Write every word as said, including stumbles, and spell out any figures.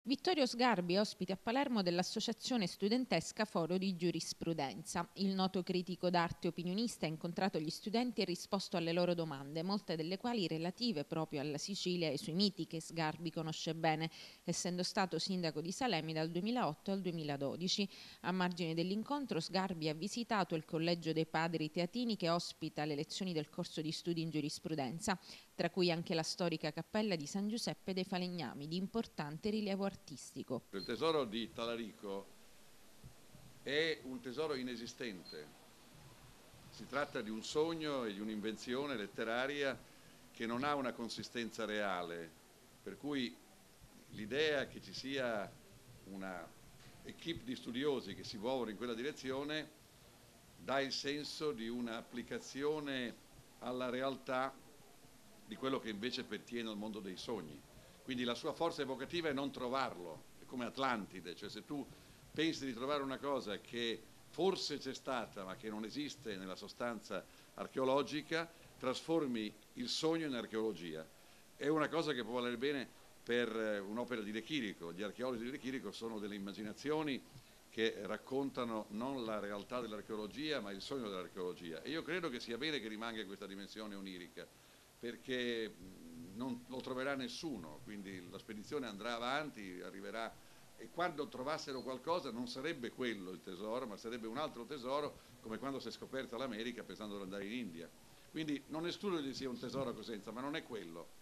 Vittorio Sgarbi, ospite a Palermo dell'Associazione Studentesca Foro di Giurisprudenza. Il noto critico d'arte opinionista ha incontrato gli studenti e risposto alle loro domande, molte delle quali relative proprio alla Sicilia e ai suoi miti che Sgarbi conosce bene, essendo stato sindaco di Salemi dal duemilaotto al duemiladodici. A margine dell'incontro Sgarbi ha visitato il Collegio dei Padri Teatini che ospita le lezioni del corso di studi in giurisprudenza, tra cui anche la storica cappella di San Giuseppe dei Falegnami, di importante rilievo artistico. Il tesoro di Talarico è un tesoro inesistente, si tratta di un sogno e di un'invenzione letteraria che non ha una consistenza reale, per cui l'idea che ci sia una equipe di studiosi che si muovono in quella direzione dà il senso di un'applicazione alla realtà di quello che invece pertiene al mondo dei sogni. Quindi la sua forza evocativa è non trovarlo, è come Atlantide, cioè se tu pensi di trovare una cosa che forse c'è stata ma che non esiste nella sostanza archeologica, trasformi il sogno in archeologia. È una cosa che può valere bene per un'opera di De Chirico. Gli archeologi di De Chirico sono delle immaginazioni che raccontano non la realtà dell'archeologia ma il sogno dell'archeologia, e io credo che sia bene che rimanga questa dimensione onirica, perché non lo troverà nessuno, quindi la spedizione andrà avanti, arriverà, e quando trovassero qualcosa non sarebbe quello il tesoro, ma sarebbe un altro tesoro, come quando si è scoperta l'America pensando di andare in India. Quindi non escludo che sia un tesoro a Cosenza, ma non è quello.